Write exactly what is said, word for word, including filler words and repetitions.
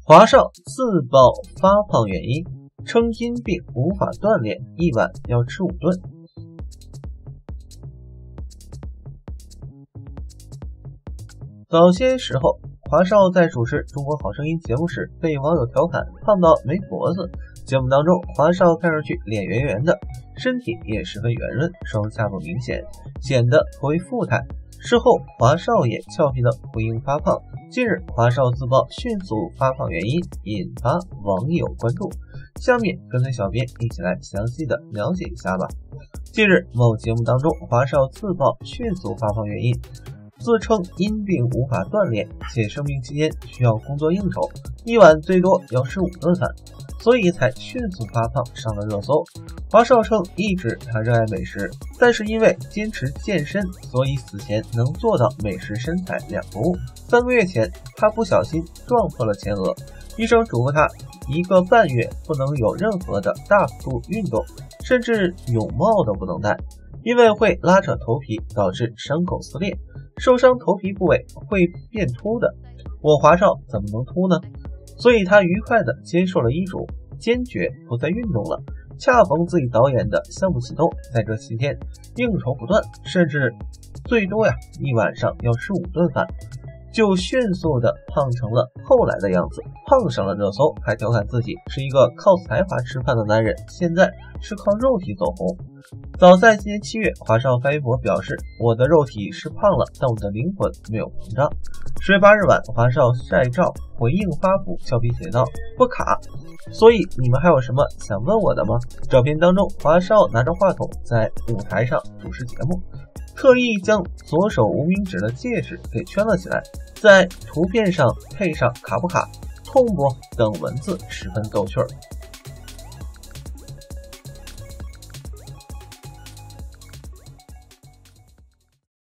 华少自曝发胖原因，称因病无法锻炼，一晚要吃五顿。早些时候，华少在主持《中国好声音》节目时被网友调侃胖到没脖子。节目当中，华少看上去脸圆圆的，身体也十分圆润，双下巴明显，显得颇为富态。事后，华少也俏皮的回应发胖。近日，华少自曝迅速发胖原因，引发网友关注。下面跟随小编一起来详细的了解一下吧。近日，某节目当中，华少自曝迅速发胖原因，自称因病无法锻炼，且生病期间需要工作应酬，一晚最多要吃五顿饭，所以才迅速发胖，上了热搜。华少称一直他热爱美食，但是因为坚持健身，所以死前能做到美食身材两不误。三个月前，他不小心撞破了前额，医生嘱咐他一个半月不能有任何的大幅度运动，甚至泳帽都不能戴，因为会拉扯头皮，导致伤口撕裂，受伤头皮部位会变秃的。我华少怎么能秃呢？所以他愉快地接受了医嘱，坚决不再运动了。恰逢自己导演的项目启动，在这期间应酬不断，甚至最多呀一晚上要吃五顿饭，就迅速的胖成了后来的样子，胖上了热搜，还调侃自己是一个靠才华吃饭的男人，现在是靠肉体走红。早在今年七月，华少发微博表示，我的肉体是胖了，但我的灵魂没有膨胀。十月八日晚，华少晒照回应发布，俏皮写道，不卡，所以你们还有什么想问我的吗？照片当中，华少拿着话筒在舞台上主持节目，特意将左手无名指的戒指给圈了起来，在图片上配上卡不卡、痛不等文字，十分逗趣儿。